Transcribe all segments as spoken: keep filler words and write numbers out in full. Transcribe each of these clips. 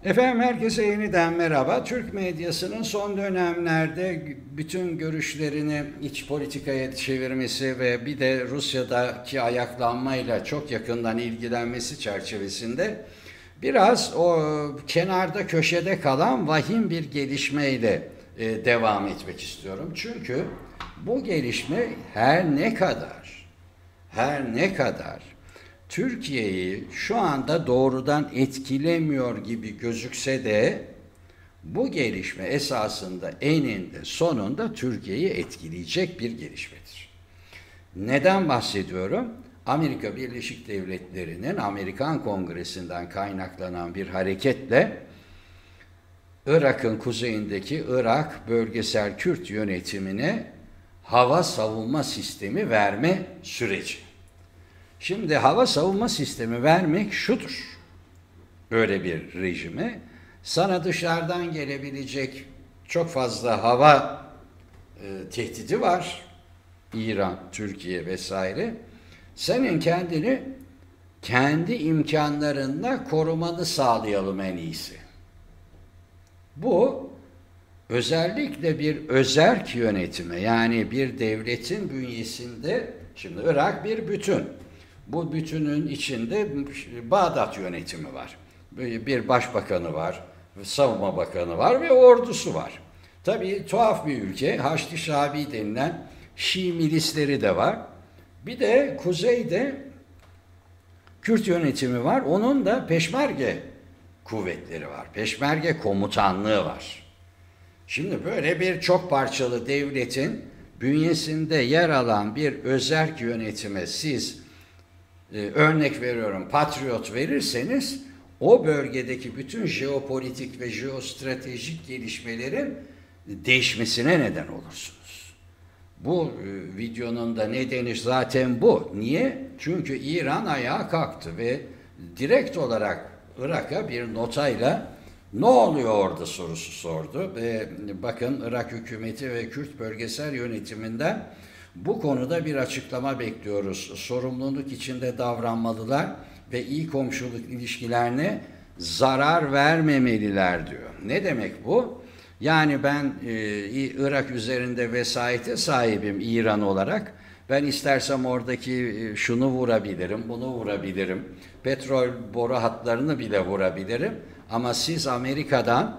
Efendim herkese yeniden merhaba. Türk medyasının son dönemlerde bütün görüşlerini iç politikaya çevirmesi ve bir de Rusya'daki ayaklanmayla çok yakından ilgilenmesi çerçevesinde biraz o kenarda köşede kalan vahim bir gelişmeyle e, devam etmek istiyorum. Çünkü bu gelişme her ne kadar her ne kadar Türkiye'yi şu anda doğrudan etkilemiyor gibi gözükse de bu gelişme esasında eninde sonunda Türkiye'yi etkileyecek bir gelişmedir. Neden bahsediyorum? Amerika Birleşik Devletleri'nin Amerikan Kongresi'nden kaynaklanan bir hareketle Irak'ın kuzeyindeki Irak Bölgesel Kürt yönetimine hava savunma sistemi verme süreci. Şimdi hava savunma sistemi vermek şudur. Böyle bir rejime sana dışarıdan gelebilecek çok fazla hava e, tehdidi var. İran, Türkiye vesaire. Senin kendini kendi imkanlarınla korumanı sağlayalım en iyisi. Bu özellikle bir özerk yönetime, yani bir devletin bünyesinde, şimdi Irak bir bütün. Bu bütünün içinde Bağdat yönetimi var. Bir başbakanı var, savunma bakanı var ve ordusu var. Tabii tuhaf bir ülke. Haçlı Şabi denilen Şii milisleri de var. Bir de kuzeyde Kürt yönetimi var. Onun da peşmerge kuvvetleri var. Peşmerge komutanlığı var. Şimdi böyle bir çok parçalı devletin bünyesinde yer alan bir özerk yönetime siz Ee, örnek veriyorum patriot verirseniz o bölgedeki bütün jeopolitik ve jeostratejik gelişmelerin değişmesine neden olursunuz. Bu e, videonun da nedeni zaten bu. Niye? Çünkü İran ayağa kalktı ve direkt olarak Irak'a bir notayla ne oluyor orada sorusu sordu ve bakın Irak hükümeti ve Kürt bölgesel yönetiminden bu konuda bir açıklama bekliyoruz. Sorumluluk içinde davranmalılar ve iyi komşuluk ilişkilerine zarar vermemeliler diyor. Ne demek bu? Yani ben e, Irak üzerinde vesayete sahibim İran olarak. Ben istersem oradaki e, şunu vurabilirim, bunu vurabilirim. Petrol boru hatlarını bile vurabilirim. Ama siz Amerika'dan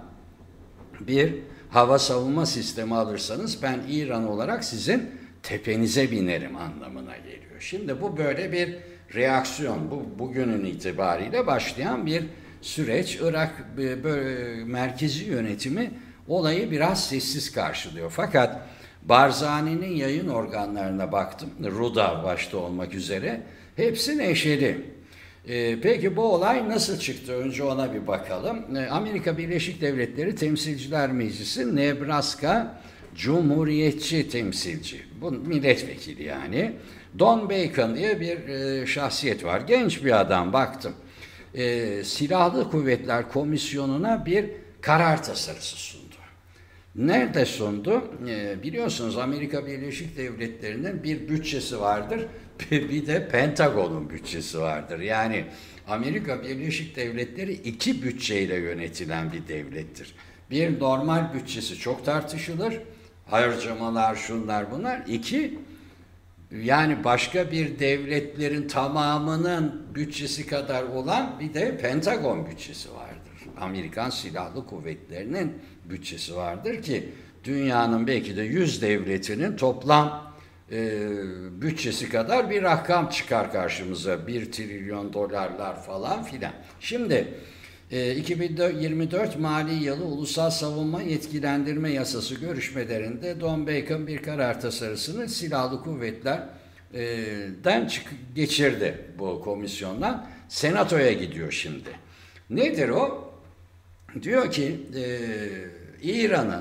bir hava savunma sistemi alırsanız ben İran olarak sizin tepenize binerim anlamına geliyor. Şimdi bu böyle bir reaksiyon. Bu bugünün itibariyle başlayan bir süreç. Irak böyle, merkezi yönetimi olayı biraz sessiz karşılıyor. Fakat Barzani'nin yayın organlarına baktım. Ruda başta olmak üzere. Hepsi neşeli. Ee, peki bu olay nasıl çıktı? Önce ona bir bakalım. Ee, Amerika Birleşik Devletleri Temsilciler Meclisi Nebraska Cumhuriyetçi temsilci, bu milletvekili yani. Don Bacon diye bir e, şahsiyet var. Genç bir adam, baktım. E, Silahlı Kuvvetler Komisyonu'na bir karar tasarısı sundu. Nerede sundu? E, biliyorsunuz Amerika Birleşik Devletleri'nin bir bütçesi vardır. Bir de Pentagon'un bütçesi vardır. Yani Amerika Birleşik Devletleri iki bütçeyle yönetilen bir devlettir. Bir, normal bütçesi çok tartışılır. Harcamalar, şunlar bunlar. İki, yani başka bir devletlerin tamamının bütçesi kadar olan bir de Pentagon bütçesi vardır. Amerikan Silahlı Kuvvetleri'nin bütçesi vardır ki dünyanın belki de yüz devletinin toplam e, bütçesi kadar bir rakam çıkar karşımıza. Bir trilyon dolarlar falan filan. Şimdi iki bin yirmi dört Mali Yılı Ulusal Savunma Yetkilendirme Yasası görüşmelerinde Don Bacon bir karar tasarısını Silahlı Kuvvetler'den geçirdi bu komisyondan. Senatoya gidiyor şimdi. Nedir o? Diyor ki e, İran'ın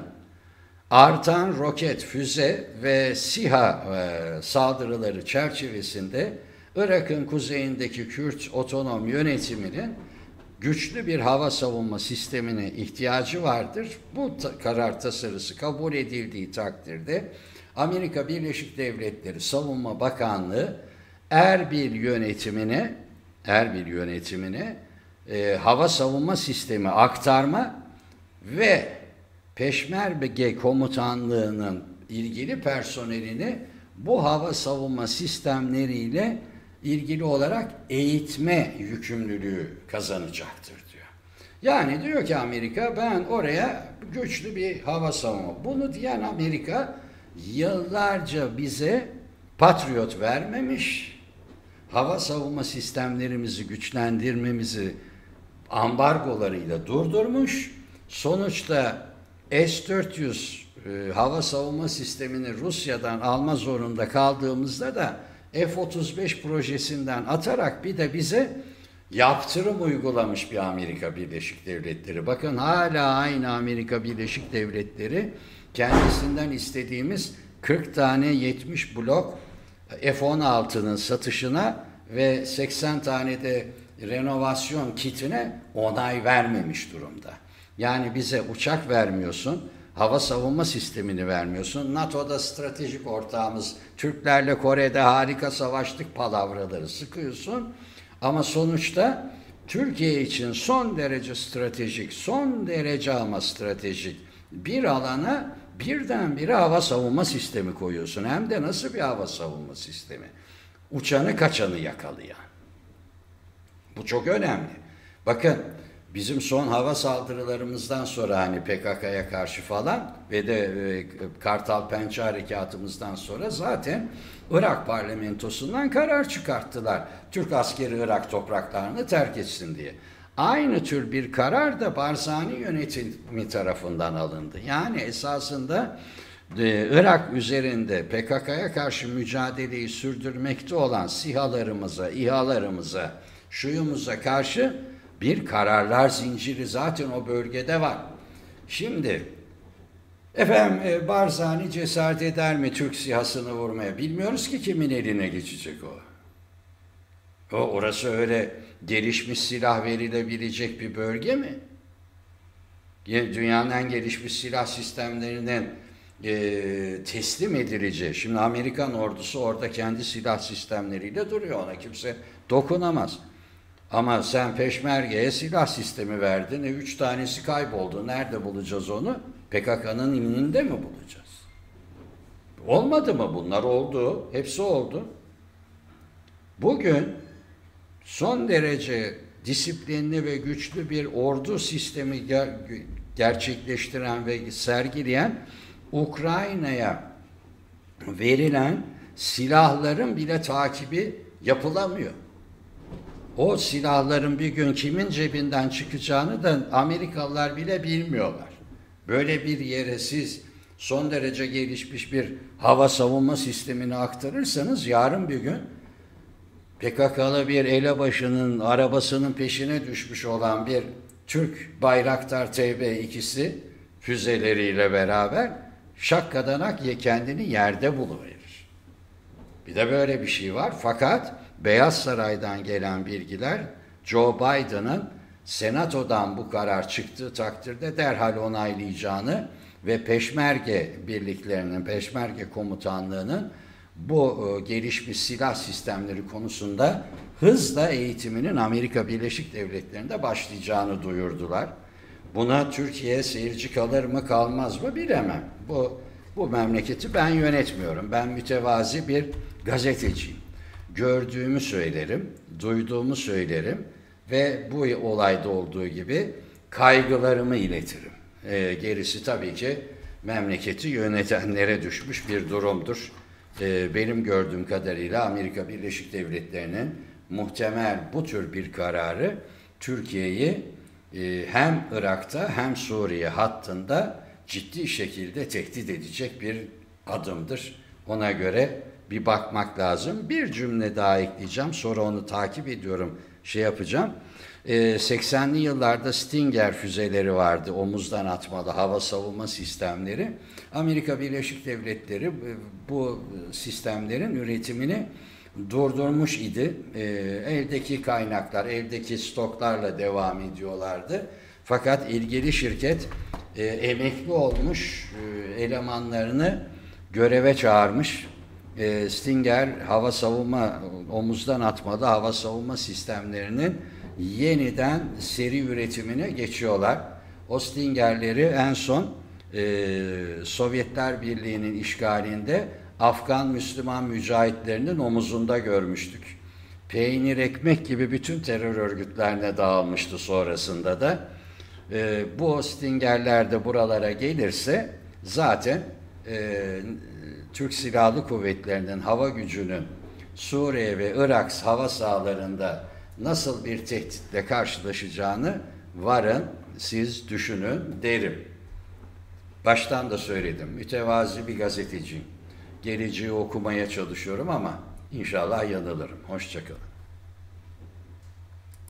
artan roket, füze ve SİHA e, saldırıları çerçevesinde Irak'ın kuzeyindeki Kürt otonom yönetiminin güçlü bir hava savunma sistemine ihtiyacı vardır. Bu ta- karar tasarısı kabul edildiği takdirde Amerika Birleşik Devletleri Savunma Bakanlığı Erbil yönetimine Erbil yönetimine e, hava savunma sistemi aktarma ve Peşmerge komutanlığının ilgili personelini bu hava savunma sistemleriyle ilgili olarak eğitme yükümlülüğü kazanacaktır diyor. Yani diyor ki Amerika, ben oraya güçlü bir hava savunma. Bunu diyen Amerika yıllarca bize Patriot vermemiş, hava savunma sistemlerimizi güçlendirmemizi ambargolarıyla durdurmuş. Sonuçta S dört yüz e, hava savunma sistemini Rusya'dan alma zorunda kaldığımızda da F otuz beş projesinden atarak bir de bize yaptırım uygulamış bir Amerika Birleşik Devletleri. Bakın hala aynı Amerika Birleşik Devletleri kendisinden istediğimiz kırk tane yetmiş blok F on altının satışına ve seksen tane de renovasyon kitine onay vermemiş durumda. Yani bize uçak vermiyorsun, hava savunma sistemini vermiyorsun. NATO'da stratejik ortağımız, Türklerle Kore'de harika savaştık palavraları sıkıyorsun. Ama sonuçta Türkiye için son derece stratejik, son derece ama stratejik bir alana birdenbire hava savunma sistemi koyuyorsun. Hem de nasıl bir hava savunma sistemi? Uçanı kaçanı yakalayan. Bu çok önemli. Bakın bizim son hava saldırılarımızdan sonra hani P K K'ya karşı falan ve de e, Kartal Pençe harekatımızdan sonra zaten Irak parlamentosundan karar çıkarttılar. Türk askeri Irak topraklarını terk etsin diye. Aynı tür bir karar da Barzani yönetimi tarafından alındı. Yani esasında e, Irak üzerinde P K K'ya karşı mücadeleyi sürdürmekte olan SİHA'larımıza, İHA'larımıza, şuyumuza karşı bir kararlar zinciri zaten o bölgede var. Şimdi efendim e, Barzani cesaret eder mi Türk SİHA'sını vurmaya? Bilmiyoruz ki kimin eline geçecek o. O orası öyle gelişmiş silah verilebilecek bir bölge mi? Dünyanın en gelişmiş silah sistemlerinin e, teslim edileceği. Şimdi Amerikan ordusu orada kendi silah sistemleriyle duruyor. Ona kimse dokunamaz. Ama sen Peşmerge'ye silah sistemi verdin. E, üç tanesi kayboldu. Nerede bulacağız onu? P K K'nın imninde mi bulacağız? Olmadı mı bunlar? Oldu. Hepsi oldu. Bugün son derece disiplinli ve güçlü bir ordu sistemi ger- gerçekleştiren ve sergileyen Ukrayna'ya verilen silahların bile takibi yapılamıyor. O silahların bir gün kimin cebinden çıkacağını da Amerikalılar bile bilmiyorlar. Böyle bir yere siz son derece gelişmiş bir hava savunma sistemini aktarırsanız yarın bir gün P K K'lı bir elebaşının arabasının peşine düşmüş olan bir Türk Bayraktar T B ikisi füzeleriyle beraber şakkadanak kendini yerde buluverir. Bir de böyle bir şey var. Fakat Beyaz Saray'dan gelen bilgiler Joe Biden'ın Senato'dan bu karar çıktığı takdirde derhal onaylayacağını ve Peşmerge birliklerinin, Peşmerge komutanlığının bu e, gelişmiş silah sistemleri konusunda hızla eğitiminin Amerika Birleşik Devletleri'nde başlayacağını duyurdular. Buna Türkiye seyirci kalır mı kalmaz mı bilemem. Bu, bu memleketi ben yönetmiyorum. Ben mütevazi bir gazeteciyim. Gördüğümü söylerim, duyduğumu söylerim ve bu olayda olduğu gibi kaygılarımı iletirim. E, gerisi tabii ki memleketi yönetenlere düşmüş bir durumdur. E, benim gördüğüm kadarıyla Amerika Birleşik Devletleri'nin muhtemel bu tür bir kararı Türkiye'yi e, hem Irak'ta hem Suriye hattında ciddi şekilde tehdit edecek bir adımdır. Ona göre bir bakmak lazım. Bir cümle daha ekleyeceğim. Sonra onu takip ediyorum, şey yapacağım. Ee, seksenli yıllarda Stinger füzeleri vardı. Omuzdan atmalı hava savunma sistemleri. Amerika Birleşik Devletleri bu sistemlerin üretimini durdurmuş idi. Ee, eldeki kaynaklar, eldeki stoklarla devam ediyorlardı. Fakat ilgili şirket e, emekli olmuş e, elemanlarını göreve çağırmış. Stinger hava savunma, omuzdan atmalı hava savunma sistemlerinin yeniden seri üretimine geçiyorlar. O Stinger'leri en son e, Sovyetler Birliği'nin işgalinde Afgan Müslüman mücahitlerinin omuzunda görmüştük. Peynir, ekmek gibi bütün terör örgütlerine dağılmıştı sonrasında da. E, bu Stinger'ler de buralara gelirse zaten e, Türk Silahlı Kuvvetleri'nin hava gücünün Suriye ve Irak hava sahalarında nasıl bir tehditle karşılaşacağını varın siz düşünün derim. Baştan da söyledim, mütevazi bir gazeteciyim. Geleceği okumaya çalışıyorum ama inşallah yanılırım. Hoşça kalın.